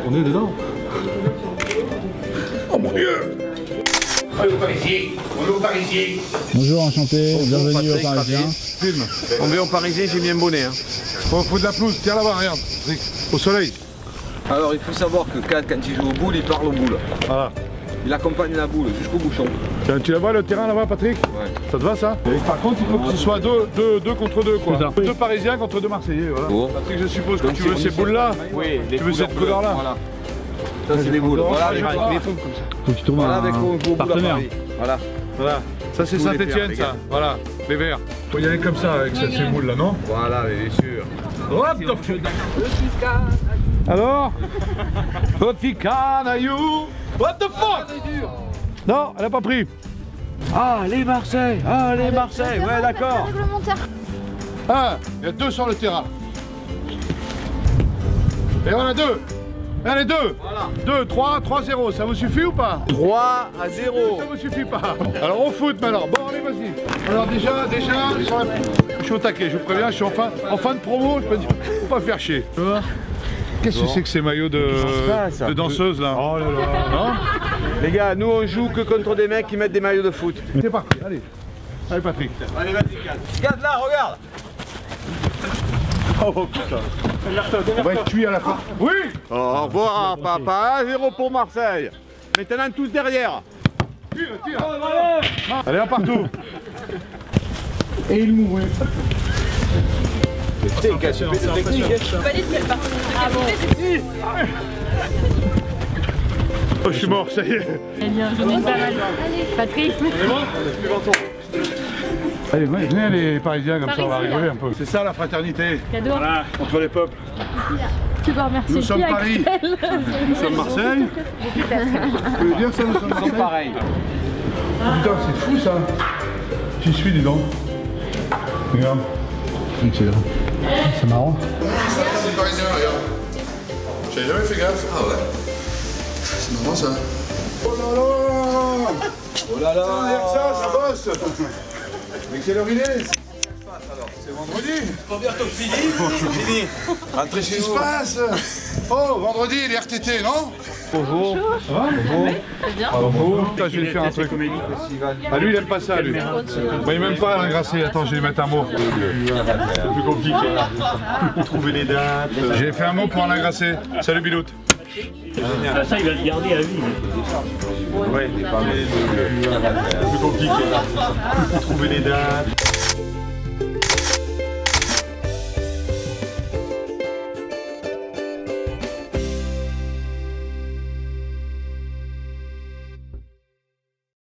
tourner dedans. Oh mon Dieu! Bonjour, enchanté, bienvenue au Parisien. Film. On vient au Parisien, j'ai mis un bonnet. Hein. Faut de la pelouse, tiens là-bas, regarde. Au soleil. Alors il faut savoir que quand il joue au boule, il parle au boule. Voilà. Il accompagne la boule jusqu'au bouchon. Tu la vois le terrain là-bas, Patrick? Ouais. Ça te va ça? Et par contre, il faut que ce soit deux contre deux quoi. Deux Parisiens contre deux Marseillais. Voilà. Oh. Patrick, je suppose que tu veux ces boules là? Oui, tu veux cette couleur là? Voilà. Ça c'est des boules. Voilà, avec les fonds comme ça. Faut que tu trouves Voilà, un avec vos partenaire. Voilà. Voilà. Ça c'est Saint-Etienne ça. Voilà. Les verts. Faut y aller comme ça avec ces boules là, non? Voilà, bien sûr. What the fuck? Alors? Petit canaillou. What the fuck? Non, elle a pas pris. Ah, les Marseille! Ah, les Marseille! Ouais, d'accord. Il y a deux sur le terrain. Et on a deux. Allez, deux. Voilà. 2, 3, 3-0. Ça vous suffit ou pas? 3 à 0. Ça vous suffit pas. Alors au foot maintenant. Bon, allez, vas-y. Alors déjà, je suis au taquet. Je vous préviens, je suis en fin de promo. Je peux dire, faut pas faire chier. Qu'est-ce que c'est que ces maillots de danseuse là? Oh là là. Non? Les gars, nous on joue que contre des mecs qui mettent des maillots de foot. C'est parti, allez. Allez Patrick. Allez, vas-y, regarde là, regarde. Oh putain. On va être cuit à la fin. Oui. Au revoir, papa. 1-0 pour Marseille. Maintenant tous derrière. Tire. Allez, un partout. Et il mourrait. C'est une question technique. Oh, je suis mort, ça y est. Eh bien, je n'ai pas mal. Patrick. Allez, venez les Parisiens, comme ça on va Parisien. rigoler un peu. C'est ça la fraternité. Cadeau. Voilà, entre les peuples. Tu dois remercier Nous sommes Paris. Nous sommes Marseille. Vous pouvez dire ça, nous sommes Marseille? Pareil. Putain, c'est fou ça. J'y suis, dis donc. Regarde. C'est marrant. C'est Parisien, regarde. J'avais jamais fait gaffe. Ah ouais. C'est marrant ça. Oh là là. Oh là là. Ça bosse. Mais quelle heure il est? C'est vendredi. Bientôt fini. Rentrez chez Qu'est-ce nous. qui se passe? Oh, vendredi, les RTT, non? Bonjour. Ça va? C'est bien. Bonjour. Je vais lui faire un truc. Ah, lui, il aime pas ça, lui. Bon, il m'aime pas l'engrasser. Attends, je vais lui mettre un mot. C'est plus compliqué. Trouver les dates. J'ai fait un mot pour l'engrasser. Salut, Biloute. Ça, il va le garder à vie. Ouais, il est pas mal. C'est plus compliqué. Trouver les dates.